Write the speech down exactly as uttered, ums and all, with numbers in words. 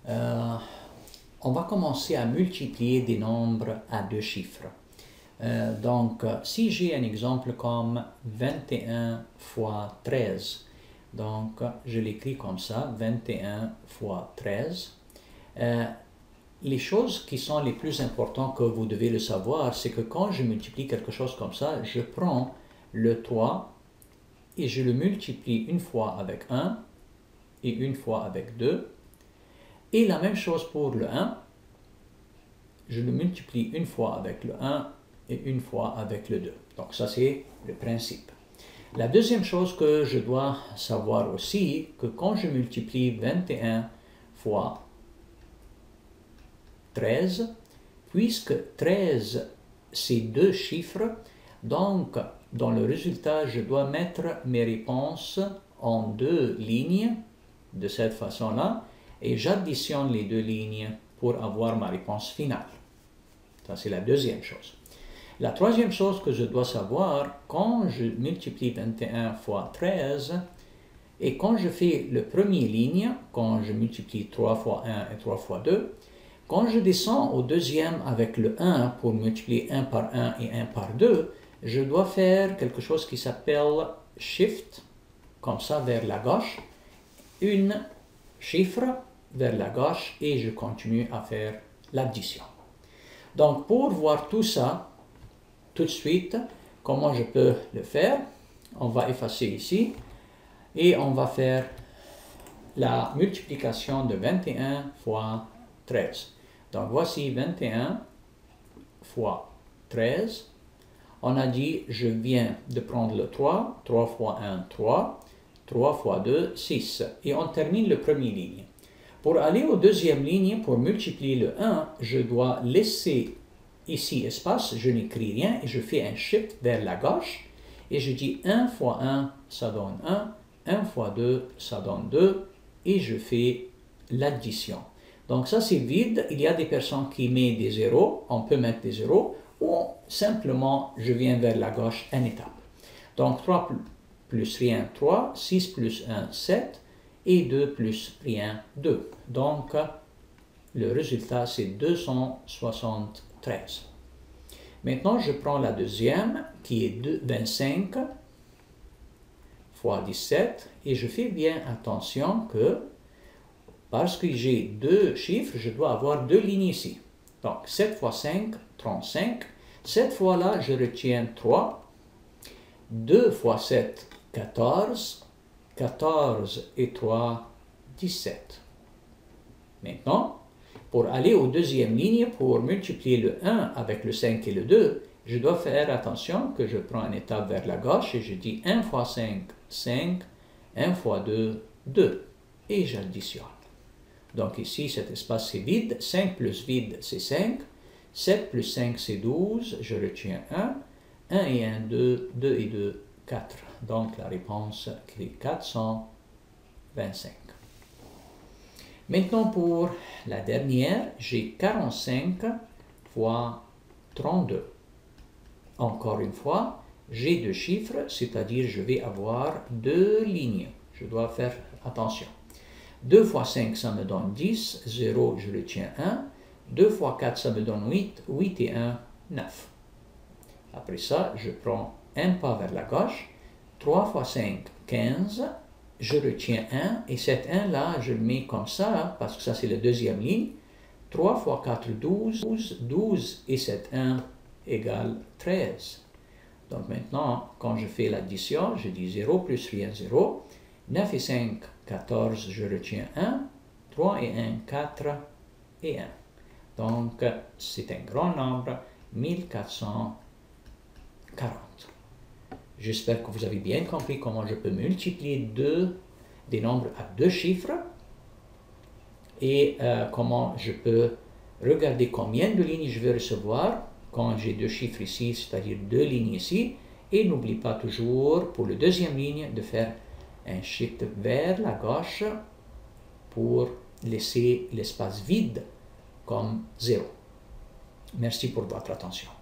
Euh, on va commencer à multiplier des nombres à deux chiffres. Euh, donc, si j'ai un exemple comme vingt et un fois treize, donc je l'écris comme ça, vingt et un fois treize. Euh, les choses qui sont les plus importantes que vous devez le savoir, c'est que quand je multiplie quelque chose comme ça, je prends le trois et je le multiplie une fois avec un et une fois avec deux. Et la même chose pour le un, je le multiplie une fois avec le un et une fois avec le deux. Donc ça c'est le principe. La deuxième chose que je dois savoir aussi, que quand je multiplie vingt et un fois treize, puisque treize c'est deux chiffres, donc dans le résultat je dois mettre mes réponses en deux lignes de cette façon-là et j'additionne les deux lignes pour avoir ma réponse finale. Ça c'est la deuxième chose. La troisième chose que je dois savoir, quand je multiplie vingt et un fois treize, et quand je fais le premier ligne, quand je multiplie trois fois un et trois fois deux, quand je descends au deuxième avec le un pour multiplier un par un et un par deux, je dois faire quelque chose qui s'appelle shift, comme ça vers la gauche, une chiffre vers la gauche et je continue à faire l'addition. Donc pour voir tout ça, tout de suite, comment je peux le faire, on va effacer ici et on va faire la multiplication de vingt et un fois treize. Donc voici vingt et un fois treize. On a dit, je viens de prendre le trois, trois fois un, trois, trois fois deux, six. Et on termine le premier ligne. Pour aller au deuxième ligne, pour multiplier le un, je dois laisser ici espace, je n'écris rien et je fais un shift vers la gauche et je dis un fois un, ça donne un, un fois deux, ça donne deux et je fais l'addition. Donc ça c'est vide, il y a des personnes qui mettent des zéros, on peut mettre des zéros ou simplement je viens vers la gauche une étape. Donc trois plus rien, trois, six plus un, sept et deux plus rien, deux. Donc le résultat c'est deux cent soixante-treize. Maintenant, je prends la deuxième, qui est vingt-cinq fois dix-sept, et je fais bien attention que, parce que j'ai deux chiffres, je dois avoir deux lignes ici. Donc, sept fois cinq, trente-cinq. Cette fois-là, je retiens trois. deux fois sept, quatorze. quatorze et trois, dix-sept. Maintenant, pour aller aux deuxième ligne, pour multiplier le un avec le cinq et le deux, je dois faire attention que je prends une étape vers la gauche et je dis un fois cinq, cinq, un fois deux, deux. Et j'additionne. Donc ici, cet espace c'est vide. cinq plus vide, c'est cinq. sept plus cinq, c'est douze. Je retiens un. un et un, deux. deux et deux, quatre. Donc la réponse est quatre cent vingt-cinq. Maintenant pour la dernière, j'ai quarante-cinq fois trente-deux. Encore une fois, j'ai deux chiffres, c'est-à-dire je vais avoir deux lignes. Je dois faire attention. deux fois cinq, ça me donne dix. zéro, je retiens un. deux fois quatre, ça me donne huit. huit et un, neuf. Après ça, je prends un pas vers la gauche. trois fois cinq, quinze. Je retiens un, et cet un là, je le mets comme ça, parce que ça c'est la deuxième ligne. trois fois quatre, douze. douze et cet un égale treize. Donc maintenant, quand je fais l'addition, je dis zéro plus rien, zéro. neuf et cinq, quatorze, je retiens un. trois et un, quatre et un. Donc c'est un grand nombre, mille quatre cent quarante. J'espère que vous avez bien compris comment je peux multiplier deux, des nombres à deux chiffres et euh, comment je peux regarder combien de lignes je vais recevoir quand j'ai deux chiffres ici, c'est-à-dire deux lignes ici. Et n'oublie pas toujours pour la deuxième ligne de faire un shift vers la gauche pour laisser l'espace vide comme zéro. Merci pour votre attention.